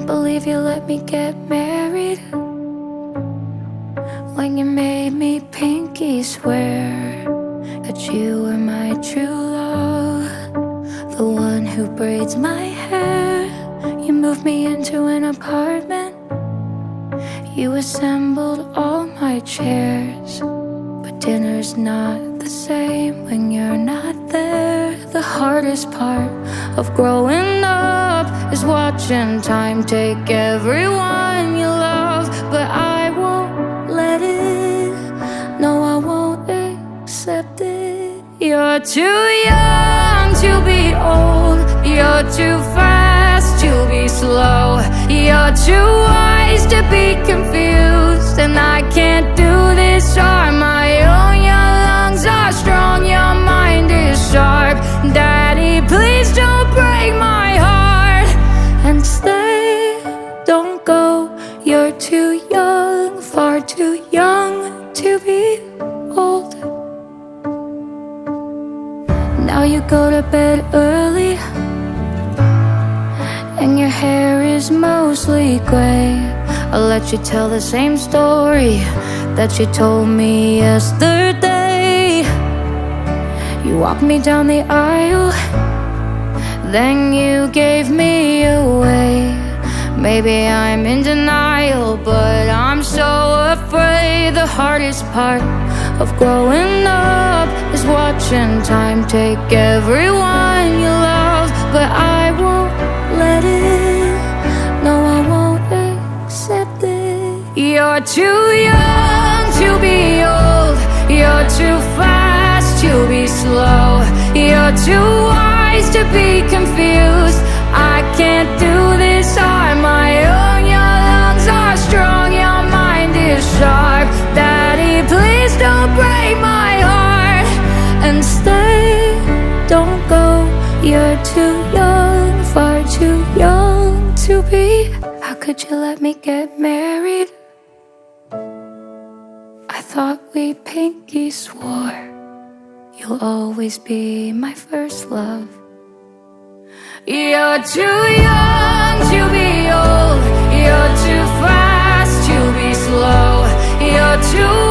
believe you let me get married when you made me pinky swear that you were my true love, the one who braids my hair. You moved me into an apartment, you assembled all my chairs, but dinner's not the same when you're not there. The hardest part of growing up is watching time take everyone you love, but I won't let it, no, I won't accept it. You're too young to be old, you're too fast to be slow, you're too wise to be confused, and I can't do this on my own. Your lungs are strong, your mind is sharp. Daddy, please don't break my heart, and stay, don't go. You're too young, far too young to be old. Now you go to bed early, and your hair is mostly gray. I'll let you tell the same story that you told me yesterday. You walked me down the aisle, then you gave me away. Maybe I'm in denial, but I'm so afraid. The hardest part of growing up is watching time take everyone you love, but I won't let it, no, I won't accept it. You're too young to be old, you're too fast to be slow, you're too wise to be confused. I can't do this on my own. Your lungs are strong, your mind is sharp. Daddy, please don't break my heart, and stay, don't go. You're too young, far too young to be. How could you let me get married? I thought we pinky swore you'll always be my first love. You're too young to be old, you're too fast to be slow, you're too